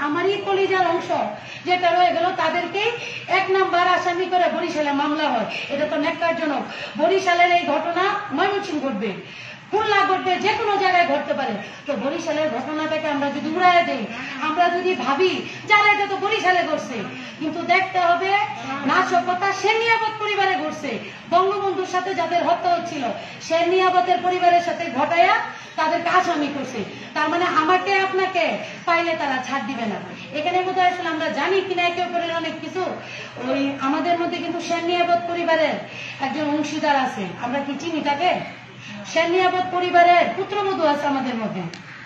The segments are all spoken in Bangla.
আমারই কলিজার অংশ যেটা রয়ে গেল তাদেরকে 1 নাম্বার আসামি করে বরিশালে মামলা হয়। এটা তো ন্যাক্কারজনক। বরিশালের এই ঘটনা ময়মনসিংহ ঘটবে, খুলনা ঘটবে, যে কোনো জায়গায় ঘটতে পারে। তো বরিশালের ঘটনাটাকে আমরা যদি উড়াইয়া দেই, আমরা যদি ভাবি যারা এটা তো বরিশালে ঘটছে, কিন্তু দেখতে হবে নাশকতা সেরনিয়াবাদ পরিবারে ঘটছে। বঙ্গবন্ধুর সাথে যাদের হত্যা হচ্ছিল সেরনিয়াবাদের পরিবারের সাথে ঘটাইয়া তাদেরকে আসামি করছে। তার মানে আমাকে আপনাকে পাইলে তারা ছাড় দিবে না। এখানে বোধহয় আসলে আমরা জানি কিনা একে অপরের অনেক কিছু। ওই আমাদের মধ্যে কিন্তু সেরনিয়াবাদ পরিবারের একজন অংশীদার আছে, আমরা কি চিনি তাকে? সেরনিয়াবাদ পরিবারের পুত্রবধূ আছে আমাদের মধ্যে,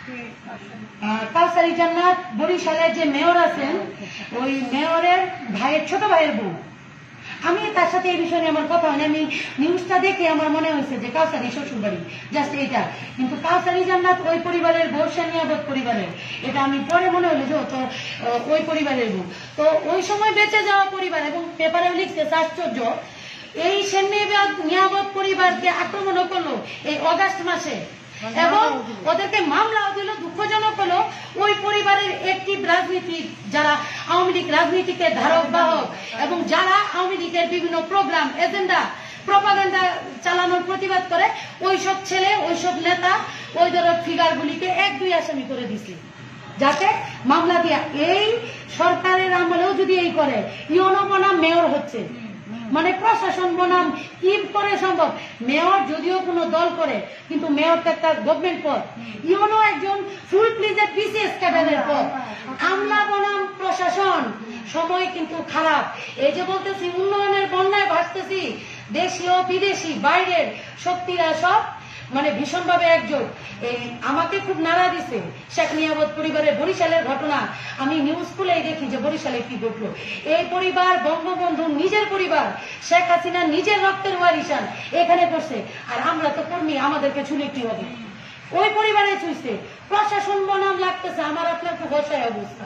কাউসারি জান্নাত বরিশালের যে মেয়র আছেন, ওই মেয়রের ভাইয়ের ছোট ভাইয়ের বউ। আমি তার সাথে এই বিষয়ে আমার কথা হয়নি, আমি নিউজটা দেখে আমার মনে হয়েছে যে কাউসারি শ্বশুর বাড়ি, জাস্ট এইটা। কিন্তু কাউসারি জান্নাত ওই পরিবারের বউ, সেরনিয়াবাদ পরিবারের, এটা আমি পরে মনে হলো যে তো ওই পরিবারের বউ। তো ওই সময় বেঁচে যাওয়া পরিবার, এবং পেপারে লিখছে আশ্চর্য, এই সেরনিয়াবাদ পরিবারকে আক্রমণ করলো এই অগাস্ট মাসে, এবং ওদেরকে মামলাও দিল। দুঃখজনক হলো ওই পরিবারের একটি রাজনীতি, যারা আওয়ামী লীগ রাজনীতিকে ধারক বাহক এবং যারা আওয়ামী লীগের বিভিন্ন প্রোগ্রাম এজেন্ডা প্রপাগান্ডা চালানোর প্রতিবাদ করে, ওইসব ছেলে, ওইসব নেতা, ওই ধরনের ফিগারগুলিকে 1-2 আসামি করে দিছে, যাতে মামলা দিয়া। এই সরকারের আমলেও যদি এই করে, ইউনো বনাম মেয়র হচ্ছে, মানে প্রশাসন বনাম কি করে সম্ভব? মেয়র যদিও কোনো দল করে, কিন্তু মেয়র তো একটা গভর্নমেন্ট পদ, ইউনো একজন ফুল প্লিজের বিসিএস ক্যাডারের পদ। আমলা বনাম প্রশাসন, সময় কিন্তু খারাপ। এই যে বলতেছি উন্নয়নের বন্যায় ভাসতেছি, দেশীয় বিদেশি বাইরের শক্তিরা সব মানে ভীষণভাবে একজোট। এই আমাকে খুব নাড়া দিছে সেরনিয়াবাদ পরিবারের বরিশালের ঘটনা। আমি নিউজ খুলেই দেখি যে বরিশালে কি ঘটলো। এই পরিবার বঙ্গবন্ধুর নিজের পরিবার, শেখ হাসিনা নিজের রক্তের ওয়ারিশান এখানে করছে, আর আমরা তো কর্মী, আমাদেরকে ছুলে কি হবে? ওই পরিবারে ছুঁইছে। প্রশাসন বনাম লাগতেছে আমার আপনার খুব অসহায় অবস্থা।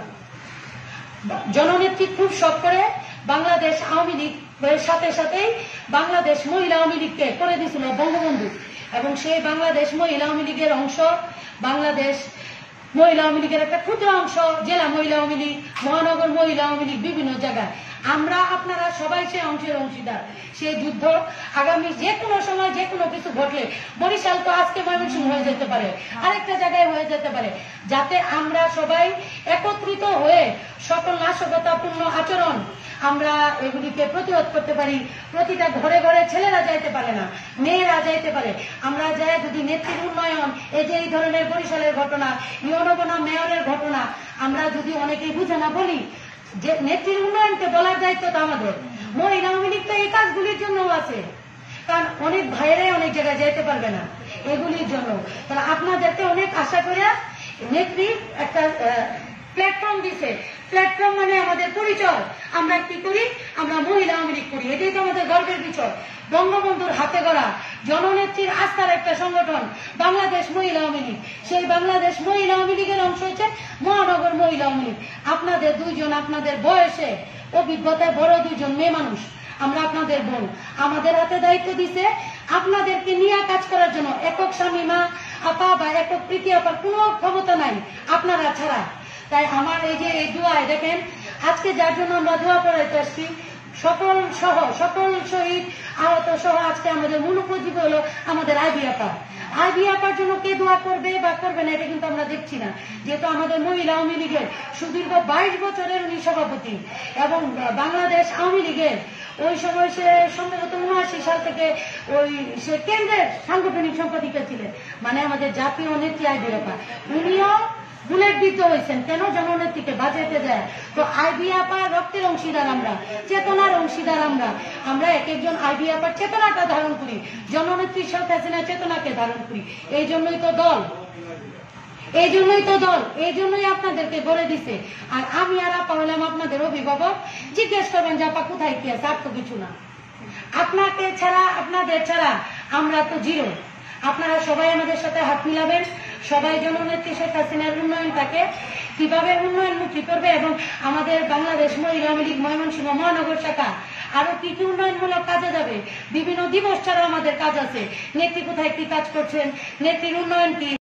জননেত্রী খুব শখ করে বাংলাদেশ আওয়ামী লীগ সাথে সাথেই বাংলাদেশ মহিলা আওয়ামী লীগকে করে দিয়েছিল বঙ্গবন্ধু, এবং সেই বাংলাদেশ মহিলা আওয়ামী লীগের অংশ, বাংলাদেশ মহিলা আওয়ামী লীগের একটা ক্ষুদ্র অংশ, জেলা মহিলা আওয়ামী লীগ, মহানগর মহিলা আওয়ামী লীগ, বিভিন্ন জায়গায় আমরা আপনারা সবাই সেই অংশের অংশীদার। সেই যুদ্ধ আগামী যে কোনো সময় যে কোনো কিছু ঘটলে, বরিশাল তো আজকে ময়মনসিংহ হয়ে যেতে পারে, আরেকটা জায়গায় হয়ে যেতে পারে, যাতে আমরা সবাই একত্রিত হয়ে সকল নাশকতাপূর্ণ আচরণ আমরা এগুলিকে প্রতিরোধ করতে পারি। প্রতিটা ঘরে ঘরে ছেলেরা যাইতে পারে না, মেয়েরা যাইতে পারে। আমরা যাই যদি নেত্রীর উন্নয়ন, এই যে এই ধরনের বরিশালের ঘটনা, ইউনো বনাম মেয়রের ঘটনা, আমরা যদি অনেকেই বুঝে না বলি যে নেত্রীর উন্নয়নকে বলার দায়িত্ব তো আমাদের। মহিলা আওয়ামী লীগ তো এই কাজগুলির জন্য আছে, কারণ অনেক ভাইয়েরাই অনেক জায়গায় যেতে পারবে না এগুলির জন্য। তাহলে আপনাদেরকে অনেক আশা করে নেত্রী একটা প্ল্যাটফর্ম দিছে। প্ল্যাটফর্ম মানে আমাদের পরিচয়, আমরা কি করি? আমরা মহিলা আওয়ামী লীগ করি, এটাই তো আমাদের গর্বের বিষয়। বঙ্গবন্ধুর হাতে গড়া জননেত্রীর আস্থার একটা সংগঠন বাংলাদেশ মহিলা আওয়ামী লীগ। সেই বাংলাদেশ মহিলা আওয়ামী লীগের অংশ হচ্ছে মহানগর মহিলা আওয়ামী লীগ। আপনাদের দুইজন, আপনাদের বয়সে অভিজ্ঞতায় বড় দুইজন মেয়ে মানুষ, আমরা আপনাদের বোন, আমাদের হাতে দায়িত্ব দিছে আপনাদেরকে নিয়ে কাজ করার জন্য। একক স্বামী মা আপা বা একক প্রীতি আপার কোনো ক্ষমতা নাই আপনারা ছাড়া। তাই আমার এই যে এই দোয়ায় দেখেন, আজকে যার জন্য আমরা দোয়া পড়াইতে আসছি, সকল শহীদ আহত সহ আজকে আমাদের মূল উপজীবী হলো আমাদের আইবি আপা। আইবি আপার জন্য কে দোয়া করবে বা করবে না এটা কিন্তু আমরা দেখছি না, যেহেতু আমাদের মহিলা আওয়ামী লীগের সুদীর্ঘ 22 বছরের উনি সভাপতি, এবং বাংলাদেশ আওয়ামী লীগের ওই সময় সে সম্ভবত 79 সাল থেকে সে কেন্দ্রের সাংগঠনিক সম্পাদিকা ছিলেন, মানে আমাদের জাতীয় নেত্রী আইবি আপা। উনিও বুলেট বিদ্ধ হয়েছেন কেন? জননেত্রীকে বাঁচাইতে যায়। তো আইবি আপার রক্তের অংশীদার আমরা, চেতনার অংশীদার আমরা এক একজন আইবি আপার চেতনাটা ধারণ করি, জননেত্রী শেখ হাসিনার চেতনাকে ধারণ করি। এই জন্যই তো দল, এই জন্যই আপনাদেরকে গড়ে দিছে। আর আমি আর আপা হলাম আপনাদের অভিভাবক। জিজ্ঞেস করবেন যে আপা কোথায় কি আছে, আর তো কিছু না। আপনাকে ছাড়া, আপনাদের ছাড়া আমরা তো জিরো। আপনারা সবাই আমাদের সাথে হাত মিলাবেন, সবাই জননেত্রী শেখ হাসিনার উন্নয়নটাকে কিভাবে উন্নয়নমুখী করবে, এবং আমাদের বাংলাদেশ মহিলা আওয়ামী লীগ ময়মনসিংহ মহানগর শাখা আরো কি কি উন্নয়নমূলক কাজে যাবে। বিভিন্ন দিবস ছাড়া আমাদের কাজ আছে। নেত্রী কোথায় কি কাজ করছেন, নেত্রীর উন্নয়ন কি।